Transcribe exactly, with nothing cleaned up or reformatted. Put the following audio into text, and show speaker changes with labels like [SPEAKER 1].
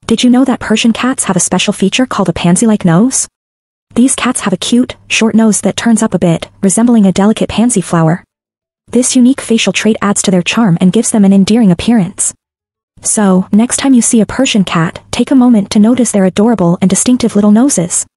[SPEAKER 1] Did you know that Persian cats have a special feature called a pansy-like nose? These cats have a cute, short nose that turns up a bit, resembling a delicate pansy flower. This unique facial trait adds to their charm and gives them an endearing appearance. So, next time you see a Persian cat, take a moment to notice their adorable and distinctive little noses.